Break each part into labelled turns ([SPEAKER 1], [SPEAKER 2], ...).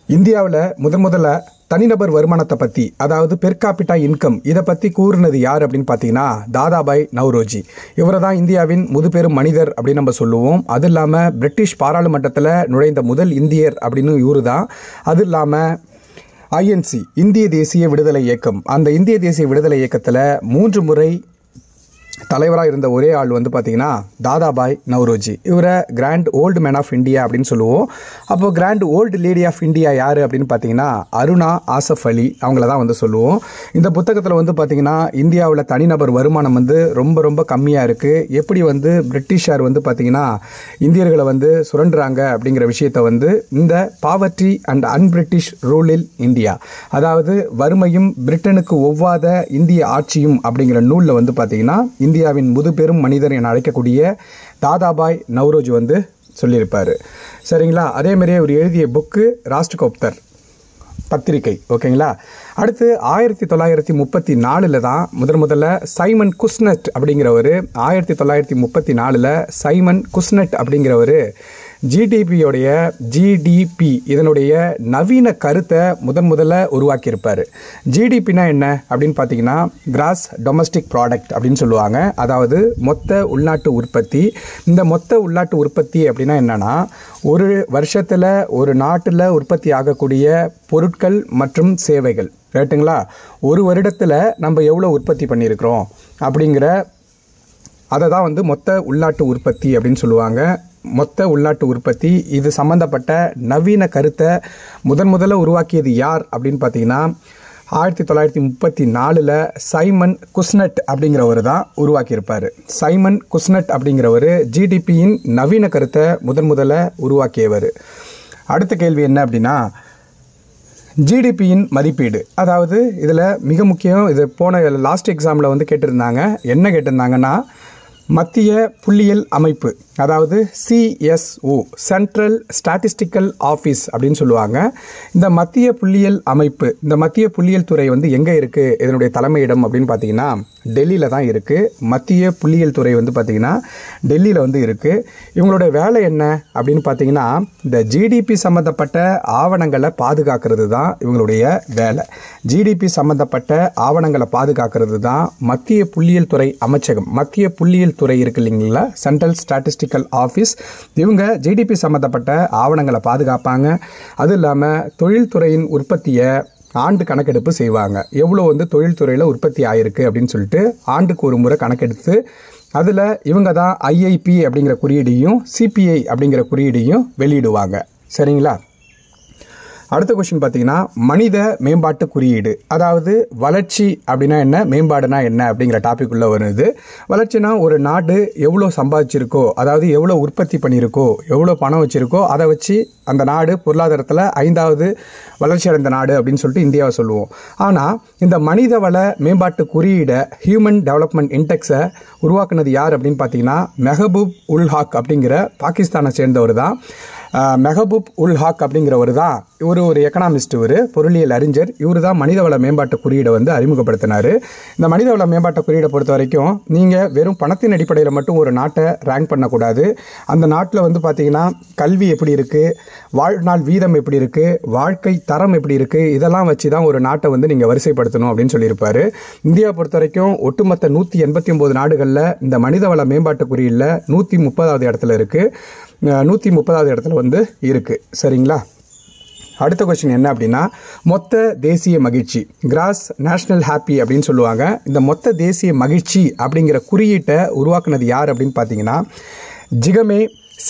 [SPEAKER 1] இந்தியாவில் முதல்ல தனிநபர் வருமானத்தை பற்றி, அதாவது பெர் கேபிட்டா இன்கம், இதை பற்றி கூறுனது யார் அப்படின்னு பார்த்தீங்கன்னா தாதாபாய் நவ்ரோஜி. இவரை தான் இந்தியாவின் முதுபெரும் மனிதர் அப்படின்னு நம்ம சொல்லுவோம். அது இல்லாமல் பிரிட்டிஷ் பாராளுமன்றத்தில் நுழைந்த முதல் இந்தியர் அப்படின்னு இவரு தான். அது இல்லாமல் ஐஎன்சி, இந்திய தேசிய விடுதலை இயக்கம், அந்த இந்திய தேசிய விடுதலை இயக்கத்தில் 3 முறை தலைவராக இருந்த ஒரே ஆள் வந்து பார்த்திங்கன்னா தாதாபாய் நவ்ரோஜி. இவரை grand old man of India அப்படின்னு சொல்லுவோம். அப்போது grand old lady of India யார் அப்படின்னு பார்த்தீங்கன்னா அருணா ஆசஃப் அலி, அவங்கள தான் வந்து சொல்லுவோம். இந்த புத்தகத்தில் வந்து பார்த்திங்கன்னா இந்தியாவில் தனிநபர் வருமானம் வந்து ரொம்ப கம்மியாக இருக்குது. எப்படி வந்து பிரிட்டிஷார் வந்து பார்த்திங்கன்னா இந்தியர்களை வந்து சுரண்டுறாங்க அப்படிங்கிற விஷயத்தை வந்து இந்த poverty and un-British rule in India, அதாவது வறுமையும் பிரிட்டனுக்கு ஒவ்வாத இந்திய ஆட்சியும் அப்படிங்கிற நூலில் வந்து பார்த்திங்கன்னா இந்தியாவின் முதுபெரும் மனிதர் என அழைக்கக்கூடிய தாதாபாய் நவ்ரோஜி வந்து சொல்லியிருப்பார். சரிங்களா? அதேமாதிரியே அவர் எழுதிய புக்கு ராஷ்டிரகோப்தர் பத்திரிகை. ஓகேங்களா? அடுத்து 1934 தான் முதல்ல சைமன் குஸ்னெட் அப்படிங்கிறவர், 1934 சைமன் குஸ்னெட் அப்படிங்கிறவர் ஜிடிபி இதனுடைய நவீன கருத்தை முதல்ல உருவாக்கியிருப்பார். ஜிடிபினா என்ன அப்படின்னு பார்த்தீங்கன்னா கிராஸ் டொமஸ்டிக் ப்ராடக்ட் அப்படின்னு சொல்லுவாங்க. அதாவது மொத்த உள்நாட்டு உற்பத்தி. இந்த மொத்த உள்நாட்டு உற்பத்தி அப்படின்னா என்னன்னா, ஒரு வருஷத்தில் ஒரு நாட்டில் உற்பத்தி ஆகக்கூடிய பொருட்கள் மற்றும் சேவைகள், ரைட்டுங்களா, ஒரு வருடத்தில் நம்ம எவ்வளோ உற்பத்தி பண்ணியிருக்கிறோம் அப்படிங்கிற அதை தான் வந்து மொத்த உள்நாட்டு உற்பத்தி அப்படின்னு சொல்லுவாங்க. மொத்த உள்நாட்டு உற்பத்தி இது சம்பந்தப்பட்ட நவீன கருத்தை முதல்ல உருவாக்கியது யார் அப்படின்னு பார்த்தீங்கன்னா 1934 சைமன் குஸ்னெட் அப்படிங்கிறவர் தான் உருவாக்கியிருப்பார். சைமன் குஸ்னெட் அப்படிங்கிறவர் ஜிடிபியின் நவீன கருத்தை முதல்ல உருவாக்கியவர். அடுத்த கேள்வி என்ன அப்படின்னா ஜிடிபியின் மதிப்பீடு. அதாவது இதில் மிக முக்கியம், இது போன லாஸ்ட் எக்ஸாமில் வந்து கேட்டிருந்தாங்க. என்ன கேட்டிருந்தாங்கன்னா மத்திய புள்ளியியல் அமைப்பு, அதாவது சிஎஸ்ஓ, சென்ட்ரல் ஸ்டாட்டிஸ்டிக்கல் ஆஃபீஸ் அப்படின்னு சொல்லுவாங்க. இந்த மத்திய புள்ளியியல் அமைப்பு, இந்த மத்திய புள்ளியியல் துறை வந்து எங்கே இருக்குது, இதனுடைய தலைமையிடம் அப்படின்னு பார்த்தீங்கன்னா டெல்லியில் தான் இருக்குது. மத்திய புள்ளியியல் துறை வந்து பார்த்திங்கன்னா டெல்லியில் வந்து இருக்குது. இவங்களுடைய வேலை என்ன அப்படின்னு பார்த்தீங்கன்னா இந்த ஜிடிபி சம்மந்தப்பட்ட ஆவணங்களை பாதுகாக்கிறது தான் இவங்களுடைய வேலை. ஜிடிபி சம்மந்தப்பட்ட ஆவணங்களை பாதுகாக்கிறது தான் மத்திய புள்ளியியல் துறை அமைச்சகம். மத்திய புள்ளியியல் துறை இருக்கு இல்லைங்களா, சென்ட்ரல் ஸ்டாட்டிஸ்டிக்கல் ஆஃபீஸ், இவங்க ஜிடிபி சம்மந்தப்பட்ட ஆவணங்களை பாதுகாப்பாங்க. அது இல்லாமல் தொழில்துறையின் உற்பத்தியை ஆண்டு கணக்கெடுப்பு செய்வாங்க. எவ்வளோ வந்து தொழில்துறையில் உற்பத்தி ஆகிருக்கு அப்படின்னு சொல்லிட்டு ஆண்டுக்கு ஒரு முறை கணக்கெடுத்து அதில் இவங்க தான் ஐஐபி அப்படிங்கிற குறியீடையும் சிபிஐ அப்படிங்கிற குறியீடையும் வெளியிடுவாங்க. சரிங்களா? அடுத்த கொஸ்டின் பார்த்தீங்கன்னா மனித மேம்பாட்டு குறியீடு. அதாவது வளர்ச்சி அப்படின்னா என்ன, மேம்பாடுனா என்ன அப்படிங்கிற டாபிக் உள்ள வருது. வளர்ச்சினா ஒரு நாடு எவ்வளோ சம்பாதிச்சிருக்கோ, அதாவது எவ்வளோ உற்பத்தி பண்ணியிருக்கோ, எவ்வளோ பணம் வச்சுருக்கோ, அதை வச்சு அந்த நாடு பொருளாதாரத்தில் 5வது வளர்ச்சி அடைந்த நாடு அப்படின்னு சொல்லிட்டு இந்தியாவை சொல்லுவோம். ஆனால் இந்த மனித வள மேம்பாட்டு குறியீடை, ஹியூமன் டெவலப்மெண்ட் இண்டெக்ஸை உருவாக்குனது யார் அப்படின்னு பார்த்தீங்கன்னா மெஹபூப் உல் ஹக் அப்படிங்கிற பாகிஸ்தானை சேர்ந்தவர் தான். மெஹபூப் உல் ஹக் அப்படிங்கிறவர் தான் ஒரு எக்கனாமிஸ்ட், ஒரு பொருளியல் அறிஞர். இவர் தான் மனிதவள மேம்பாட்டு குறியீடை வந்து அறிமுகப்படுத்தினார். இந்த மனிதவள மேம்பாட்டு குறியீடை பொறுத்த வரைக்கும் நீங்கள் வெறும் பணத்தின் அடிப்படையில் மட்டும் ஒரு நாட்டை ரேங்க் பண்ணக்கூடாது. அந்த நாட்டில் வந்து பார்த்தீங்கன்னா கல்வி எப்படி இருக்குது, வாழ்நாள் வீதம் எப்படி இருக்குது, வாழ்க்கை தரம் எப்படி இருக்குது, இதெல்லாம் வச்சு தான் ஒரு நாட்டை வந்து நீங்கள் வரிசைப்படுத்தணும் அப்படின்னு சொல்லியிருப்பார். இந்தியாவை பொறுத்த வரைக்கும் ஒட்டுமொத்த 189 நாடுகளில் இந்த மனிதவள மேம்பாட்டு குறியீடில் 130வது இடத்துல இருக்குது. 130வது இடத்துல வந்து இருக்குது. சரிங்களா? அடுத்த கொஸ்டின் என்ன அப்படின்னா மொத்த தேசிய மகிழ்ச்சி, கிராஸ் நேஷனல் ஹாப்பி அப்படின்னு சொல்லுவாங்க. இந்த மொத்த தேசிய மகிழ்ச்சி அப்படிங்கிற குறியீட்டை உருவாக்குனது யார் அப்படின்னு பார்த்தீங்கன்னா ஜிகமே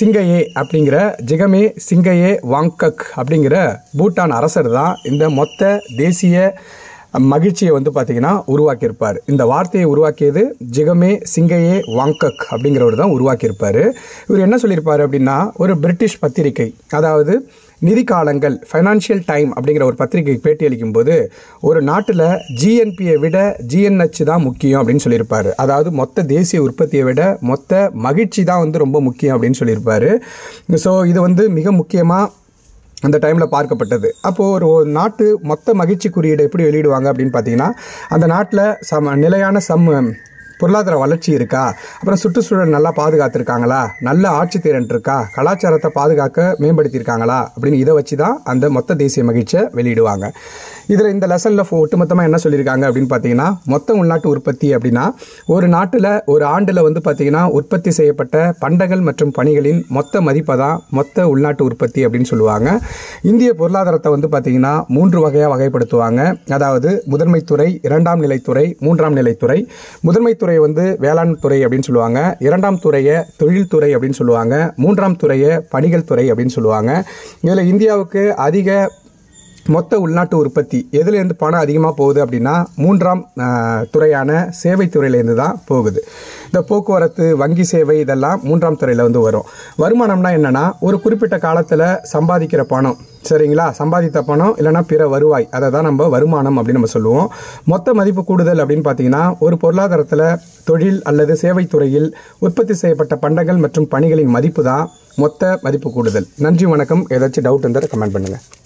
[SPEAKER 1] சிங்கையே வாங்கக் அப்படிங்கிற பூட்டான் அரசர் தான் இந்த மொத்த தேசிய மகிழ்ச்சியை வந்து பார்த்தீங்கன்னா உருவாக்கியிருப்பார். இந்த வார்த்தையை உருவாக்கியது ஜிகமே சிங்கையே வாங்கக் அப்படிங்கிறவர் தான் உருவாக்கியிருப்பார். இவர் என்ன சொல்லியிருப்பார் அப்படின்னா ஒரு பிரிட்டிஷ் பத்திரிகை, அதாவது நிதி காலங்கள், ஃபைனான்ஷியல் டைம் அப்படிங்கிற ஒரு பத்திரிகைக்கு பேட்டி அளிக்கும் போது ஒரு நாட்டில் ஜிஎன்பியை விட ஜிஎன்ஹெச் தான் முக்கியம் அப்படின்னு சொல்லியிருப்பார். அதாவது மொத்த தேசிய உற்பத்தியை விட மொத்த மகிழ்ச்சி தான் வந்து ரொம்ப முக்கியம் அப்படின்னு சொல்லியிருப்பார். ஸோ இது வந்து மிக முக்கியமாக அந்த டைமில் பார்க்கப்பட்டது. அப்போது ஒரு நாட்டு மொத்த மகிழ்ச்சி குறியீடை எப்படி வெளியிடுவாங்க அப்படின்னு பார்த்தீங்கன்னா அந்த நாட்டில் நிலையான பொருளாதார வளர்ச்சி இருக்கா, அப்புறம் சுற்றுச்சூழல் நல்லா பாதுகாத்துருக்காங்களா, நல்ல ஆட்சித்திறன் இருக்கா, கலாச்சாரத்தை பாதுகாக்க மேம்படுத்தியிருக்காங்களா அப்படின்னு இதை வச்சு தான் அந்த மொத்த தேசிய மகிழ்ச்சியை வெளியிடுவாங்க. இதில் இந்த லெசனில் ஒட்டுமொத்தமாக என்ன சொல்லியிருக்காங்க அப்படின்னு பார்த்தீங்கன்னா, மொத்த உள்நாட்டு உற்பத்தி அப்படின்னா ஒரு நாட்டில் ஒரு ஆண்டில் வந்து பார்த்தீங்கன்னா உற்பத்தி செய்யப்பட்ட பண்டங்கள் மற்றும் பணிகளின் மொத்த மதிப்பை தான் மொத்த உள்நாட்டு உற்பத்தி அப்படின்னு சொல்லுவாங்க. இந்திய பொருளாதாரத்தை வந்து பார்த்தீங்கன்னா 3 வகையாக வகைப்படுத்துவாங்க. அதாவது முதன்மை துறை, இரண்டாம் நிலைத்துறை, மூன்றாம் நிலைத்துறை. முதன்மை துறையை வந்து வேளாண் துறை அப்படின்னு சொல்லுவாங்க, இரண்டாம் துறையை தொழில்துறை அப்படின்னு சொல்லுவாங்க, மூன்றாம் துறையை பணிகள் துறை அப்படின்னு சொல்லுவாங்க. இதில் இந்தியாவுக்கு அதிக மொத்த உள்நாட்டு உற்பத்தி எதுலேருந்து பணம் அதிகமாக போகுது அப்படின்னா மூன்றாம் துறையான சேவை துறையிலேருந்து தான் போகுது. இந்த போக்குவரத்து, வங்கி சேவை இதெல்லாம் மூன்றாம் துறையில் வந்து வரும். வருமானம்னா என்னென்னா ஒரு குறிப்பிட்ட காலத்தில் சம்பாதிக்கிற பணம், சரிங்களா, சம்பாதித்த பணம் இல்லைனா பிற வருவாய், அதை தான் நம்ம வருமானம் அப்படின்னு நம்ம சொல்லுவோம். மொத்த மதிப்பு கூடுதல் அப்படின்னு பார்த்தீங்கன்னா ஒரு பொருளாதாரத்தில் தொழில் அல்லது சேவை துறையில் உற்பத்தி செய்யப்பட்ட பண்டங்கள் மற்றும் பணிகளின் மதிப்பு தான் மொத்த மதிப்பு கூடுதல். நன்றி, வணக்கம். ஏதாச்சும் டவுட் இருந்தால் கமெண்ட் பண்ணுங்கள்.